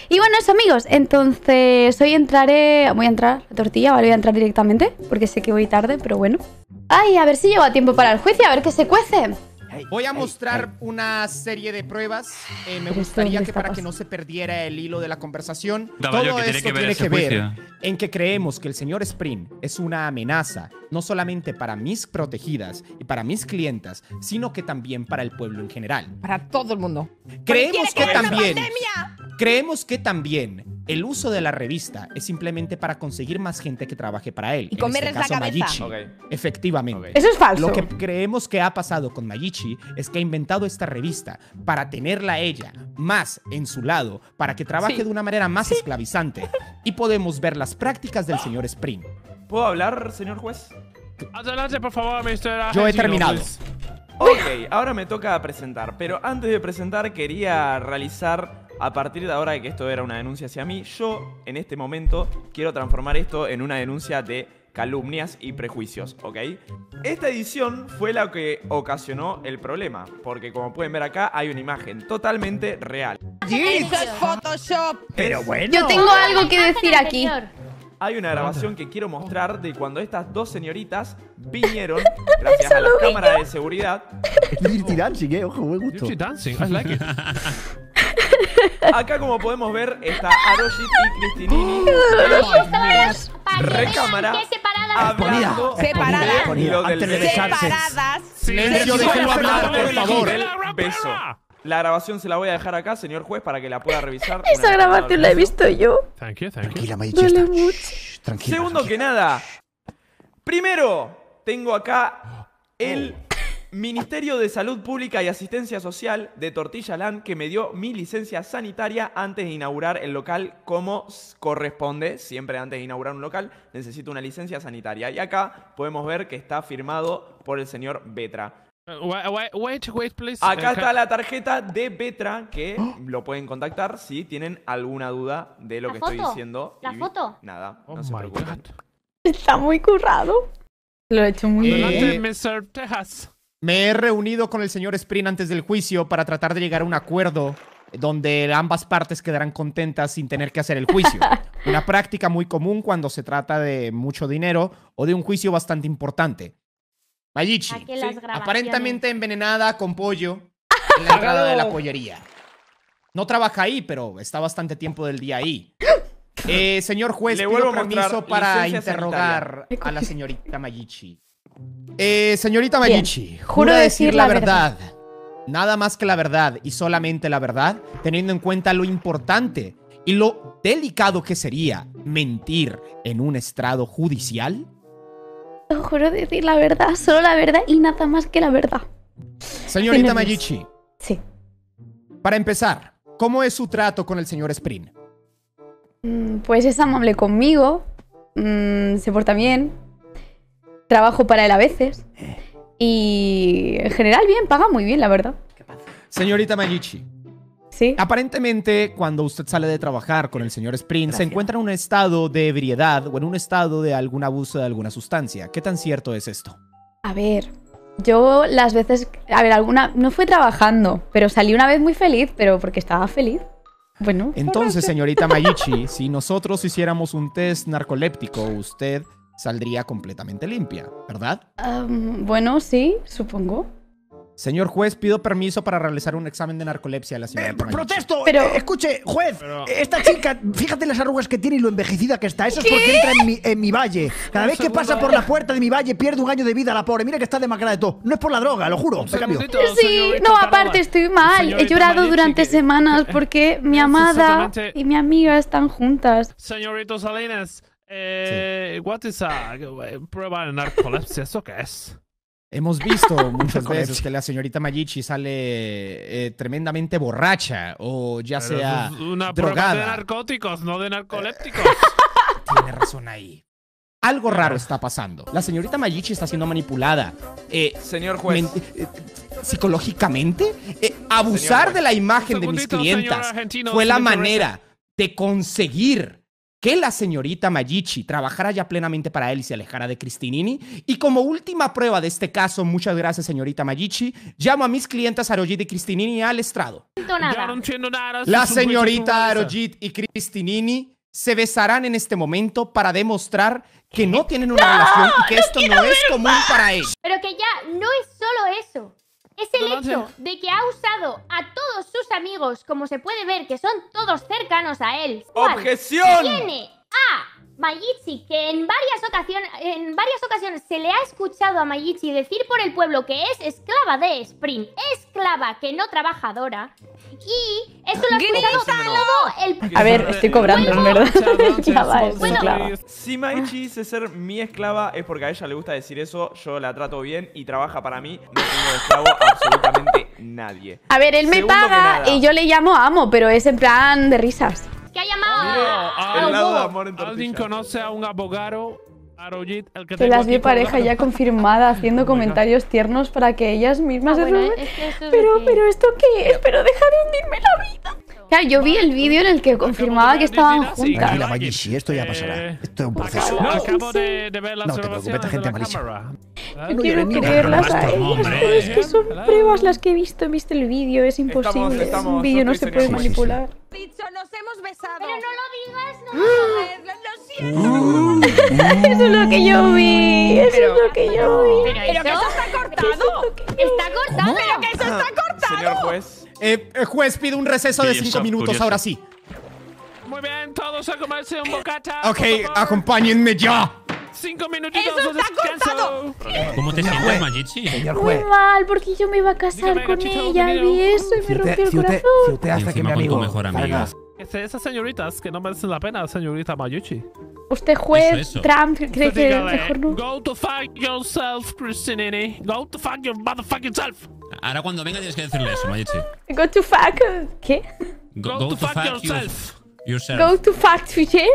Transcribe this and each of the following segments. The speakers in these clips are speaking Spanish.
Y bueno, eso, amigos. Entonces, hoy voy a entrar a tortilla, ¿vale? Voy a entrar directamente, porque sé que voy tarde, pero bueno. Ay, a ver si llego a tiempo para el juicio, a ver qué se cuece. Voy a mostrar una serie de pruebas. Me gustaría que para que no se perdiera el hilo de la conversación, todo esto tiene que ver en que creemos que el señor Spring es una amenaza, no solamente para mis protegidas y para mis clientas, sino que también para el pueblo en general. Para todo el mundo. Creemos que también el uso de la revista es simplemente para conseguir más gente que trabaje para él. Y comerles la cabeza. Mayichi. Efectivamente. Eso es falso. Lo que creemos que ha pasado con Mayichi es que ha inventado esta revista para tenerla a ella más en su lado, para que trabaje de una manera más esclavizante. Y podemos ver las prácticas del señor Spring. ¿Puedo hablar, señor juez? Adelante, por favor, Mr. Yo he terminado. Ok, ahora me toca presentar. Pero antes de presentar, quería realizar, a partir de ahora de que esto era una denuncia hacia mí, yo, en este momento, quiero transformar esto en una denuncia de calumnias y prejuicios, ¿ok? Esta edición fue la que ocasionó el problema, porque como pueden ver acá, hay una imagen totalmente real. ¡Eso es Photoshop! Pero bueno. Yo tengo algo que decir aquí. Hay una grabación que quiero mostrar de cuando estas dos señoritas vinieron, gracias a las cámaras de seguridad. Dirty Dancing, ojo, me gustó. Dirty Dancing, I like it. Acá, como podemos ver, está Aroshit y Cristinini recámara hablando Separadas. de lo del Separadas. Silencio, déjenlo hablar, por favor. beso. La grabación se la voy a dejar acá, señor juez, para que la pueda revisar. Esa grabación la he visto yo. Thank you. Tranquila, Mayichi. Duele está. mucho. Shh, tranquila. Segundo que nada, primero, tengo acá el Ministerio de Salud Pública y Asistencia Social de Tortilla Land, que me dio mi licencia sanitaria antes de inaugurar el local como corresponde. Siempre antes de inaugurar un local necesito una licencia sanitaria. Y acá podemos ver que está firmado por el señor Betra. Wait, please. Acá está la tarjeta de Betra, que lo pueden contactar si tienen alguna duda de lo que estoy diciendo. ¿La foto? Nada, Oh no se my preocupen. God. Está muy currado. Lo he hecho muy bien. Adelante, Mr. Texas. Me he reunido con el señor Spring antes del juicio para tratar de llegar a un acuerdo donde ambas partes quedarán contentas sin tener que hacer el juicio. Una práctica muy común cuando se trata de mucho dinero o de un juicio bastante importante. Mayichi, Aquí las grabaciones. aparentemente envenenada con pollo en la entrada de la pollería. No trabaja ahí, pero está bastante tiempo del día ahí. Señor juez, Le pido vuelvo a mostrar permiso para licencia interrogar sanitaria. a la señorita Mayichi. Señorita Mayichi, Juro jura decir decir la la verdad. Nada más que la verdad y solamente la verdad, teniendo en cuenta lo importante y lo delicado que sería mentir en un estrado judicial. Juro decir la verdad, solo la verdad y nada más que la verdad. Señorita Mayichi, Sí. para empezar, ¿cómo es su trato con el señor Spring? Pues es amable conmigo, se porta bien, trabajo para él a veces y en general bien, paga muy bien, la verdad. Señorita Mayichi, Sí. aparentemente cuando usted sale de trabajar con el señor Spring se encuentra en un estado de ebriedad o en un estado de algún abuso de alguna sustancia. ¿Qué tan cierto es esto? A ver, yo las veces... A ver, alguna... No fue trabajando, pero salí una vez muy feliz, pero porque estaba feliz. Bueno. Entonces, señorita Mayichi, si nosotros hiciéramos un test narcoléptico, usted saldría completamente limpia, ¿verdad? Bueno, sí, supongo. Señor juez, pido permiso para realizar un examen de narcolepsia a la señorita Mayichi. ¡Protesto! Pero- Escuche, juez, esta chica, fíjate las arrugas que tiene y lo envejecida que está. Eso es porque entra en mi valle. Cada vez que pasa por la puerta de mi valle pierde un año de vida la pobre. Mira que está demacrada de todo. No es por la droga, lo juro. Se cambió. Sí, no, aparte estoy mal. He llorado durante semanas porque mi amada y mi amiga están juntas. Señorito Salinas, what is a prueba de narcolepsia? ¿Eso qué es? Hemos visto muchas veces que la señorita Mayichi sale tremendamente borracha o ya Pero sea es una prueba de drogada. narcóticos, no de narcolépticos. Tiene razón ahí. Algo raro está pasando. La señorita Mayichi está siendo manipulada. Señor juez. Psicológicamente. Abusar juez. de la imagen Un de mis segundito, señor clientas argentino, fue si la me permite. manera de conseguir que la señorita Mayichi trabajara ya plenamente para él y se alejara de Cristinini. Y como última prueba de este caso, muchas gracias, señorita Mayichi, llamo a mis clientes Arojit y Cristinini al estrado. Yo no entiendo nada. La señorita Arojit y Cristinini se besarán en este momento para demostrar que no tienen una relación y que esto no es común para ellos. Pero que ya no es solo eso. Es el hecho de que ha usado a todos sus amigos, como se puede ver, que son todos cercanos a él. ¡Objeción! Tiene a Mayichi, que en varias ocasiones se le ha escuchado a Mayichi decir por el pueblo que es esclava de Spring, esclava que no trabajadora. Y eso lo ha escuchado todo el pueblo. A ver, estoy cobrando, en verdad. Ya va, es Bueno, esclava. Si Mayichi dice ser mi esclava es porque a ella le gusta decir eso, yo la trato bien y trabaja para mí, no tengo de esclavo absolutamente nadie. A ver, él me Segundo que paga nada. y yo le llamo amo, pero es en plan de risas. Que ha llamado El lado de a amor en ¿Alguien tortilla. conoce a un abogado? Arojit, el que Que tengo las aquí vi pareja colgado. ya confirmada haciendo comentarios tiernos para que ellas mismas se bueno, resuelvan. es que esto es Pero, de que- pero ¿esto qué es? Pero deja de hundirme la vida. Claro, yo vi el vídeo en el que confirmaba que estaban juntas. Tranquila, Mayichi, esto ya pasará. Esto es un proceso. Acabo de ver las No te preocupes, grabaciones gente de la malísima. cámara. No No quiero llores, niña. creerlas a ellas, hombre. pero es que son pruebas las que he visto el vídeo, es imposible. Estamos- Un vídeo no yo se estoy puede seguro. manipular. Dicho, nos hemos besado. Pero no lo digas, no Lo siento. Eso es lo que yo vi, eso es lo que yo vi. Pero Pero que eso está cortado. está cortado. Pero que eso está cortado. Señor juez, Juez, pido un receso de Curioso, 5 minutos, curioso. ahora sí. Muy bien, todos a comerse un bocata. Ok, por favor. acompáñenme ya. 5 minutitos ¡Eso de está descanso. ¿Cómo te sientes, Mayichi? Señor Muy juez, mal, porque yo me iba a casar Dígame, con gachito, ella, dinero. vi eso y me rompió el corazón. si usted hace que mi Encima con tu amigo mejor amigo. salga- Esas señoritas que no merecen la pena, señorita Mayichi. Usted juez, Eso. Trump, cree que Dígale, mejor no. Go to fuck yourself, Cristinini. Go to fuck your motherfucking self. Ahora cuando venga tienes que decirle eso, Mayichi. Go to fuck. ¿Qué? Go to fuck yourself. yourself. Go to fuck Twitter.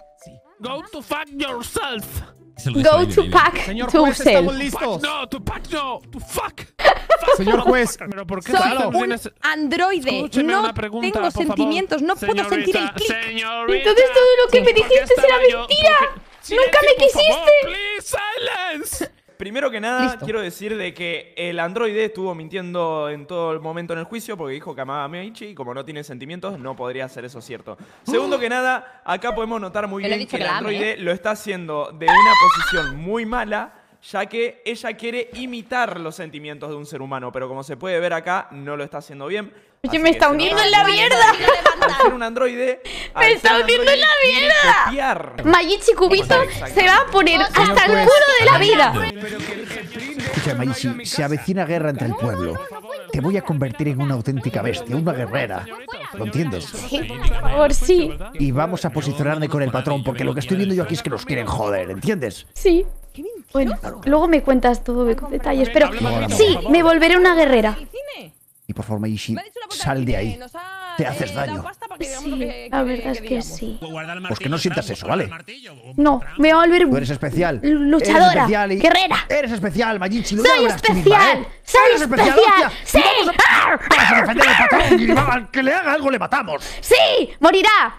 Go to fuck yourself. Se lo dice Go ahí, to baby. pack Señor to juez, estamos self. listos. No, to fuck no, to fuck. Señor juez, Pero ¿por qué Soy usted no un tiene- androide. Escúcheme No una pregunta, tengo por favor. sentimientos. No puedo sentir el Señorita, clic. señorita, Entonces todo lo que me ¿por qué dijiste estaba era yo? mentira. Porque- Nunca me Silencio, por favor. quisiste. Please, silence. primero que nada Listo. quiero decir de que el androide estuvo mintiendo en todo el momento en el juicio porque dijo que amaba a Mayichi y como no tiene sentimientos no podría ser eso cierto. Segundo que nada, acá podemos notar muy Yo le he bien dicho que el que la ame, androide lo está haciendo de una posición muy mala, ya que ella quiere imitar los sentimientos de un ser humano, pero como se puede ver acá, no lo está haciendo bien. Oye, Así me que está se hundiendo nota en la que mierda. Al ser un androide, Me está hundiendo en la mierda. Copiar. Mayichi Cubito se va a poner hasta el juez. culo de la vida. Escucha, Mayichi, se avecina guerra entre el pueblo. Te voy a convertir en una auténtica bestia, una guerrera. ¿Lo entiendes? Sí, por favor, sí. Y vamos a posicionarme con el patrón, porque lo que estoy viendo yo aquí es que nos quieren joder, ¿entiendes? Sí. Bueno, luego me cuentas todo con detalles, pero Luego sí, me volveré una guerrera. Y por favor, Mayichi, Me ha dicho la puta sal de que ahí. nos ha, Te haces dado daño. pasta para que digamos lo Sí, la verdad es que digamos. sí. Pues que no sientas eso, ¿vale? No, me voy a volver Tú eres especial. luchadora, Eres especial y- guerrera. Eres especial, Mayichi. Lo Soy verás tú misma, especial, ¿eh? soy Eres especial. hostia. Sí. Vamos a defender al patrón y al que le haga algo le matamos. Sí, morirá.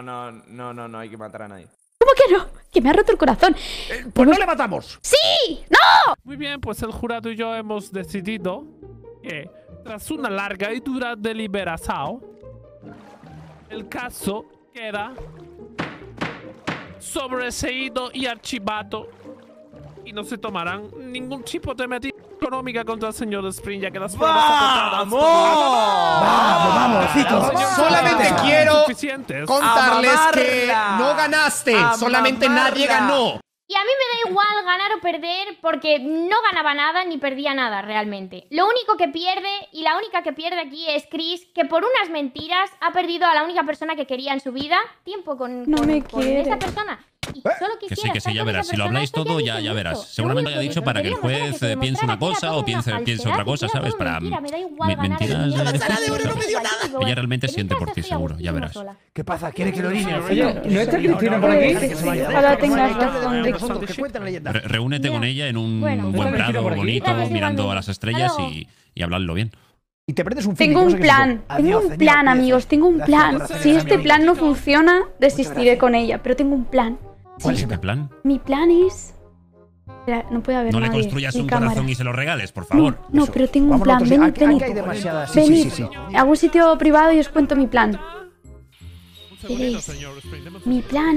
No hay que matar a nadie. ¿Cómo que no? Que me ha roto el corazón. Pues no le matamos. Sí, no. Muy bien, pues el jurado y yo hemos decidido que tras una larga y dura deliberación, el caso queda sobreseído y archivado y no se tomarán ningún tipo de medida económica contra el señor Spring, ya que las pruebas aportadas por- Vamos, chicos. solamente Vamos. quiero suficientes. contarles que Amamarla. no ganaste, solamente nadie Amamarla. ganó. Y a mí me da igual ganar o perder porque no ganaba nada ni perdía nada realmente. Lo único que pierde y la única que pierde aquí es Chris, que por unas mentiras ha perdido a la única persona que quería en su vida tiempo con quiere. esa persona. Y solo Que quisiera sí, estar ya con verás. esa Si lo persona, habláis esto todo, dice ya mucho. verás. Lo Seguramente único haya dicho que para que el queríamos era juez se demostrara piense una que era cosa todo o piense una otra falsedad, cosa, que era ¿sabes? todo Para mentira, me da igual ganar mentiras el dinero, de ganar justo, el dinero, ¿sabes? me da igual. Ella realmente En mi siente casa por ti, estoy a seguro, ya gustísimo verás. sola. ¿Qué pasa? ¿Quiere que lo orine? ¿No está Cristina por aquí? Ahora tengas razón, Ricky. Que cuenta la leyenda. Reúnete con ella en un Bueno, buen bueno. prado Por aquí. bonito, Gracias, mirando igualmente. a las estrellas Hasta luego. y habladlo bien. Y te prendes un Tengo un plan, amigos, tengo un plan. Si este plan no funciona, desistiré con ella, pero tengo un plan. ¿Cuál es este plan? Mi plan es... Espera, no puede haber No nadie. le construyas un cámara. corazón y se lo regales, por favor. No, pero tengo un plan. Venid, venid. Venid. A un sitio privado y os cuento mi plan. Veréis, mi plan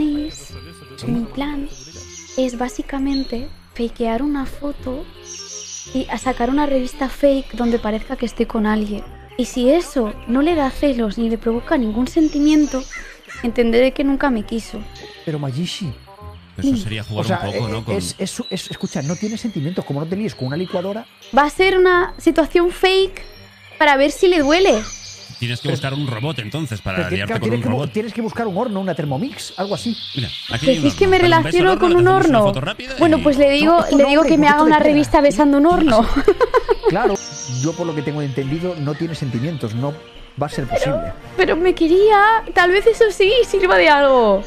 es básicamente fakear una foto y a sacar una revista fake donde parezca que estoy con alguien. Y si eso no le da celos ni le provoca ningún sentimiento, entenderé que nunca me quiso. Pero Mayishi... Eso sería jugar un poco, ¿no? Escucha, no tiene sentimientos. Como no te líes con una licuadora... Va a ser una situación fake para ver si le duele. Tienes que buscar un robot entonces para liarte con un robot. Tienes que buscar un horno, una Thermomix, algo así. Mira, aquí hay un ¿Decís que me horno. relaciono con un horno? Bueno, pues le digo que me haga una revista besando un horno. Claro, yo por lo que tengo entendido no tiene sentimientos, no va a ser posible. Pero me quería. Tal vez eso sí sirva de algo.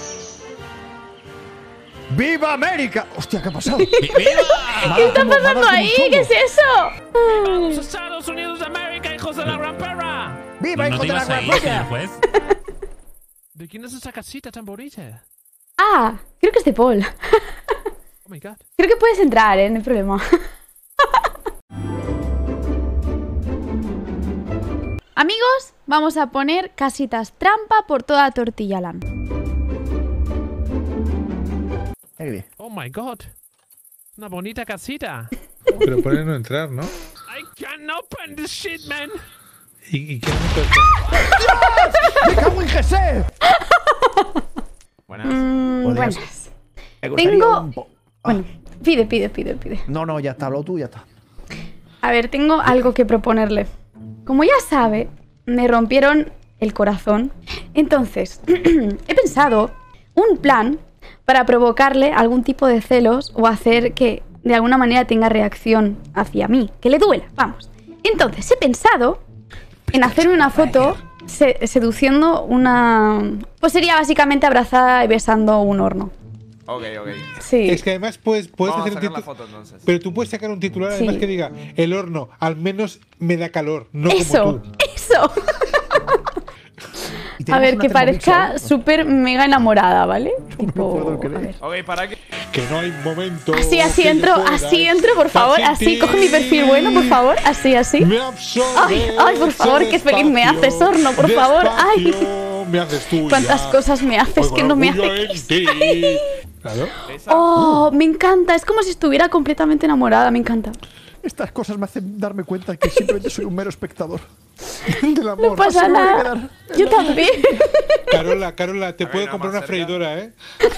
¡Viva América! ¡Hostia, qué ha pasado! ¿Qué está pasando ahí? ¿Qué es eso? ¡Vamos a Estados Unidos de América, hijos de la gran perra! ¡Viva, ¿No hijo te de la ibas a gran ir, señor puta! juez? ¿De quién es esa casita tan bonita? Ah, creo que es de Paul. Oh my god. Creo que puedes entrar, no hay problema. Amigos, vamos a poner casitas trampa por toda Tortillaland. Oh my god. Una bonita casita. Pero pone no entrar, ¿no? I can't open this shit, man. ¿Y qué no ¡Me cago en Jesé! Buenas. Buenas. Tengo... Bueno, pide. No, ya está, hablo tú, ya está. A ver, tengo algo que proponerle. Como ya sabe, me rompieron el corazón. Entonces, he pensado un plan para provocarle algún tipo de celos o hacer que de alguna manera tenga reacción hacia mí, que le duela, vamos. Entonces, he pensado en hacerme una foto seduciendo una... Pues sería básicamente abrazada y besando un horno. Ok. Sí. Es que además puedes hacer sacar la foto, entonces. Pero tú puedes sacar un titular además que diga el horno al menos me da calor, no como tú. Eso. A ver, que parezca súper mega enamorada, ¿vale? Tipo, a ver. Ok, ¿para qué? Que no hay momento. Así entro, por favor. Así, coge mi perfil bueno, por favor. Así. Ay, por favor, qué feliz me haces, horno, por favor. Ay. Me haces tuya. Cuántas cosas me haces que no me haces. Claro. Oh, me encanta. Es como si estuviera completamente enamorada. Me encanta. Estas cosas me hacen darme cuenta que simplemente soy un mero espectador del amor. No pasa nada. Yo también. Carola, te puedo comprar una freidora, ¿eh?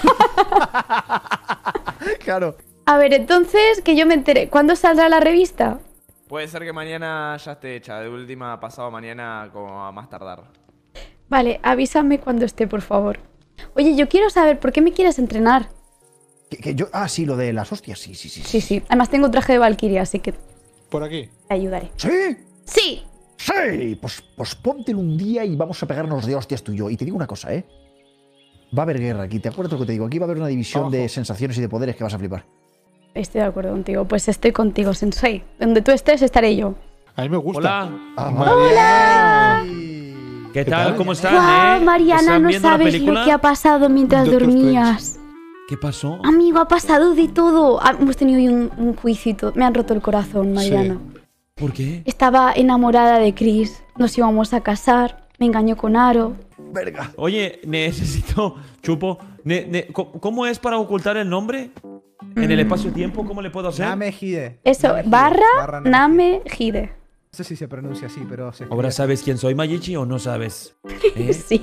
Claro. A ver, entonces, que yo me entere. ¿Cuándo saldrá la revista? Puede ser que mañana ya esté hecha. De última, pasado mañana, como a más tardar. Vale, avísame cuando esté, por favor. Oye, yo quiero saber por qué me quieres entrenar. Sí, lo de las hostias, sí. Sí. Además tengo un traje de Valkyria, así que por aquí. Te ayudaré. ¿Sí? ¡Sí! ¡Sí! Pues póntelo un día y vamos a pegarnos de hostias tú y yo. Y te digo una cosa, ¿eh? Va a haber guerra aquí. ¿Te acuerdas lo que te digo? Aquí va a haber una división de sensaciones y de poderes que vas a flipar. Estoy de acuerdo contigo. Pues estoy contigo, Sensei. Donde tú estés, estaré yo. A mí me gusta. Hola. ¡Hola! ¿Qué tal? ¿Cómo están? Guau, Mariana, no sabes lo que ha pasado mientras dormías. ¿Qué pasó? Amigo, ha pasado de todo. Hemos tenido hoy un juicito. Me han roto el corazón, Mariana. Sí. ¿Por qué? Estaba enamorada de Chris. Nos íbamos a casar. Me engañó con Aro. Verga. Oye, necesito... Chupo. ¿Cómo es para ocultar el nombre? ¿En el espacio-tiempo? ¿Cómo le puedo hacer? Namehide. Eso, barra Namehide. No sé si se pronuncia así, pero... ¿Ahora sabes quién soy, Mayichi, o no sabes? Sí.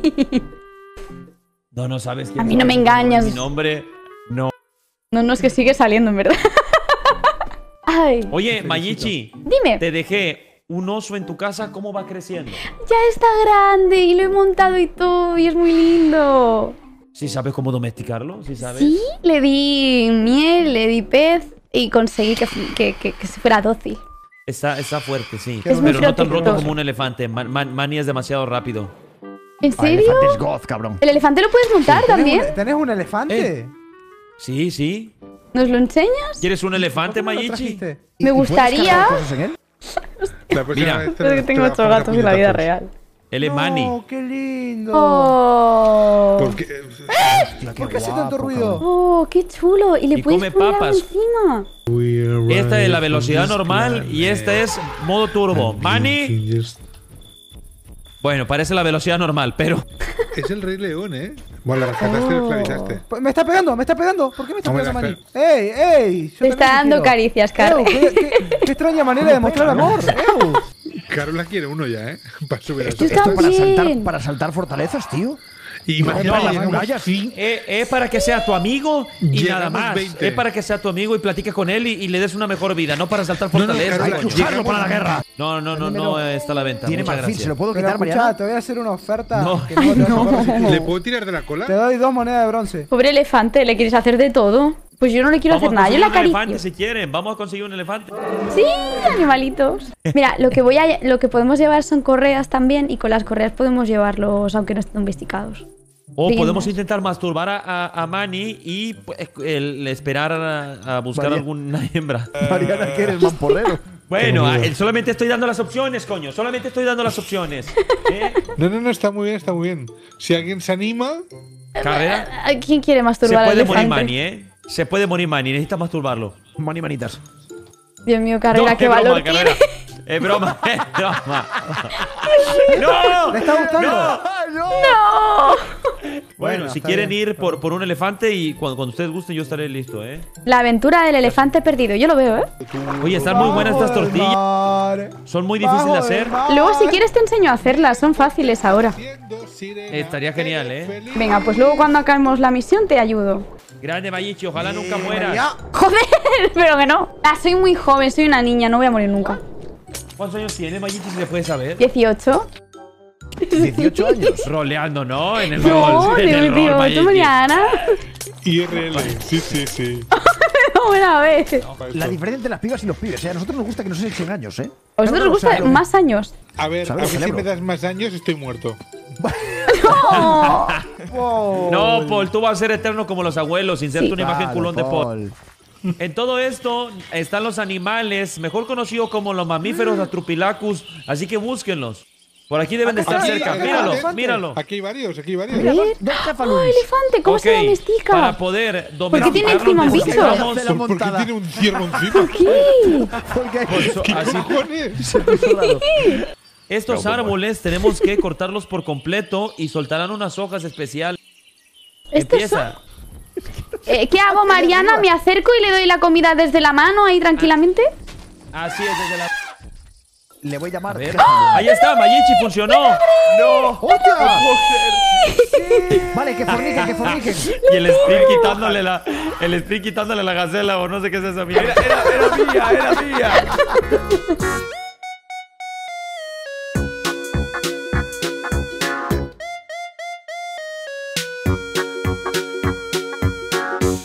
No sabes quién soy. A mí no me engañas. Mi nombre... No. No, es que sigue saliendo, en verdad. Ay. Oye, Mayichi. Dime. Te dejé un oso en tu casa. ¿Cómo va creciendo? Ya está grande y lo he montado y todo y es muy lindo. ¿Sí sabes cómo domesticarlo? ¿Sí sabes? Sí, le di miel, le di pez y conseguí que se fuera dócil. Está fuerte, sí. Es muy pero no tan roto protector. como un elefante. Mani es demasiado rápido. ¿En serio? El elefante es goth, cabrón. ¿El elefante lo puedes montar también? ¿Tenés un elefante? Sí. ¿Nos lo enseñas? ¿Quieres un elefante, ¿Cómo lo Mayichi? trajiste? Me gustaría. ¿Puedes cargar cosas en él? La próxima Mira. vez Es que tengo 8 gatos en la vida real. Él es Manny. ¡Oh, qué lindo! ¡Oh! Porque, ¿Por qué hace tanto ruido? ¡Oh, qué chulo! Y le Y puedes come poner algo papas. encima. Esta es la velocidad normal y esta es modo turbo. Manny. Bueno, parece la velocidad normal, pero. Es el Rey León, ¿eh? Bueno, la rescataste y lo esclavizaste. Me está pegando, me está pegando. ¿Por qué me está No me pegando, la Manny? ¡Ey, ey! Yo Te está también dando quiero. caricias, Carly. Qué extraña manera de mostrar amor. ¡Ew! Carola quiere uno ya, ¿eh? Para subir a Yo su también. Para saltar fortalezas, tío. Y No, imagínate, las llegamos- murallas, sí. Es para que sea tu amigo y Llegamos nada más. 20. Es para que sea tu amigo y platiques con él y le des una mejor vida, no para saltar No, no, fortaleza. Carola, coño. Usarlo para la guerra. No está a la venta. Tiene Muchas marfil, gracias. ¿se lo puedo Pero quitar, escuchá, Mariana? te voy a hacer una oferta. No. Que no te vas a poder resistir. ¿Le puedo tirar de la cola? Te doy 2 monedas de bronce. Pobre elefante, le quieres hacer de todo. Pues yo no le quiero Vamos hacer a nada, yo conseguir le un elefante acaricio. si quieren. Vamos a conseguir un elefante. Sí, animalitos. Mira, lo que podemos llevar son correas también y con las correas podemos llevarlos aunque no estén domesticados. O Bien. podemos intentar masturbar a Manny y pues, esperar a buscar María- alguna hembra. Mariana, que eres mamporrero. Bueno, solamente estoy dando las opciones, coño. Solamente estoy dando las opciones. ¿Eh? No, está muy bien, está muy bien. Si alguien se anima, Carrera. ¿Quién quiere Se masturbar al puede morir elefante? Manny, ¿eh? Se puede morir Manny. Necesita masturbarlo. Manitas. Dios mío, Carrera, No, qué es broma, valor Carrera. tiene. Es broma, es broma. ¡No! ¿Le está gustando? ¡No! Bueno, si está quieren bien. ir por un elefante y cuando ustedes gusten yo estaré listo, ¿eh? La aventura del elefante perdido, yo lo veo, ¿eh? Oye, están muy buenas estas tortillas. Son muy difíciles de hacer. Luego, si quieres, te enseño a hacerlas, son fáciles ahora. Estaría genial, ¿eh? Venga, pues luego cuando acabemos la misión te ayudo. Grande Mayichi, ojalá nunca mueras. ¡Joder! Pero que no. Soy muy joven, soy una niña, no voy a morir nunca. ¿Cuántos años tiene Mayichi si se puede saber? 18. 18 años. Roleando, ¿no? En el No, rol. En de el rol, 18, Mayichi. Mariana. IRL. Sí. Buena vez. La diferencia entre las pibas y los pibes, ¿eh? A nosotros nos gusta que nos echen años, ¿eh? ¿A vosotros os gusta más años? A ver, a ¿Sabes? mí si Celebro. me das más años estoy muerto. ¡No! No, Paul, tú vas a ser eterno como los abuelos, sin ser Sí. una imagen Claro, culón de Paul. Paul. En todo esto están los animales, mejor conocidos como los mamíferos Atrupilacus, así que búsquenlos. Por aquí deben de estar Aquí, cerca. aquí, Míralo, elefante. míralo. Aquí hay varios, A ver. Dos ¡Oh, cefaluris. elefante! ¿Cómo se Ok, domestica? Para poder ¿Por qué tiene domesticarlos encima un bicho? necesitamos- Hace la ¿Por qué montada. tiene un ciervo encima? ¿Por qué? Porque ¿Qué así- cojones? Estos árboles tenemos que cortarlos por completo y soltarán unas hojas especiales. Estos Empieza. ¿Qué hago, Mariana? ¿Me acerco y le doy la comida desde la mano ahí tranquilamente? Así es, desde la... le voy a llamar. A ver. Ahí está, Mayichi, funcionó. ¡No! ¡Hostia! ¡No puedo creer! Vale, que forniquen, que forniquen. Y el Spring quitándole la gacela o no sé qué es esa mierda. Era mía.